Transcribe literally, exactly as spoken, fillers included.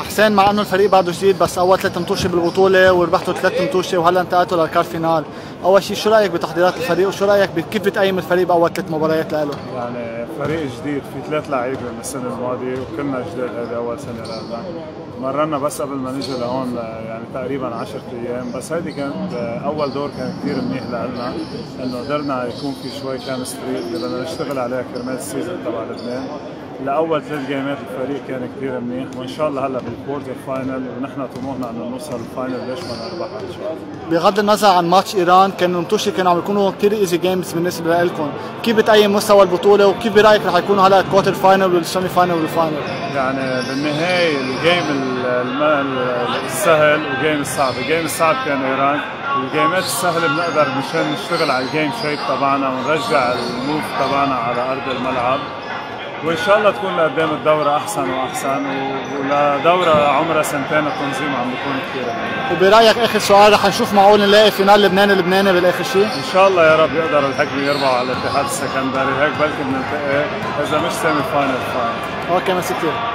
حسين، مع انه الفريق بعده جديد بس اول ثلاث متوشه بالبطوله وربحتوا ثلاث متوشه وهلا انتقلتوا للكار فينال، اول شيء شو رايك بتحضيرات الفريق وشو رايك كيف بتقيم الفريق باول ثلاث مباريات له؟ يعني فريق جديد في ثلاث لعيبه من السنه الماضيه وكلنا جداد، هذه اول سنه لنا. مرنا بس قبل ما نجي لهون يعني تقريبا عشرة ايام، بس هذه كانت اول دور كان كثير منيح لنا، انه قدرنا يكون في شوي كيمستري اللي بدنا نشتغل عليها كرمال السيزون تبع لبنان. لاول ثلاث جيمات الفريق كان كثير منيح، وان شاء الله هلا بالكوارتر فاينل ونحن طموحنا انه نوصل الفاينل، ليش ما نربحها ان شاء الله. بغض النظر عن ماتش ايران، كانوا المتوشه كانوا عم يكونوا كثير ايزي جيمز بالنسبه لكم، كيف بتقيم مستوى البطوله وكيف برايك رح يكونوا هلا الكوارتر فاينل والسيمي فاينل والفاينل؟ يعني بالنهايه الجيم السهل والجيم الصعب، الجيم الصعب كان ايران، الجيمات السهله بنقدر مشان نشتغل على الجيم شيب تبعنا ونرجع الموف تبعنا على ارض الملعب، وان شاء الله تكون لقدام الدوره احسن واحسن، ولدوره عمرها سنتين التنظيم عم بيكون كثير منيح. وبرايك اخر سؤال، رح نشوف معقول نلاقي فينال لبناني لبناني بالاخر شيء؟ ان شاء الله يا رب يقدروا الحكمه يربحوا على الاتحاد السكندري، هيك بلكي بنلتقي اذا مش سيمي فاينل فاينل. اوكي، ميرسي كثير.